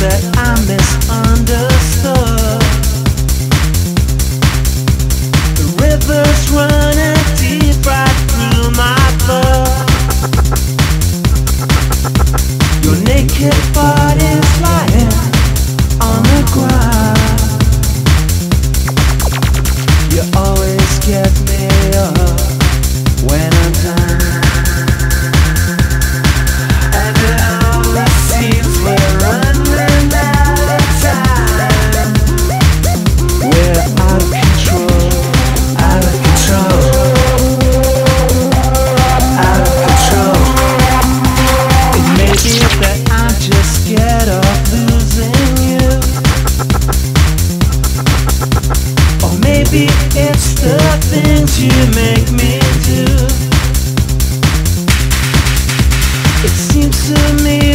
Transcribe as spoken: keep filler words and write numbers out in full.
that I'm misunderstood. The river's running deep right through my blood. Your naked body's lying on the ground. You always get me up when I'm down. And it always seems we're running out of time. We're out of control, out of control, out of control. It may be that I'm just scared of losing you, or maybe it's the things you make me do. It seems to me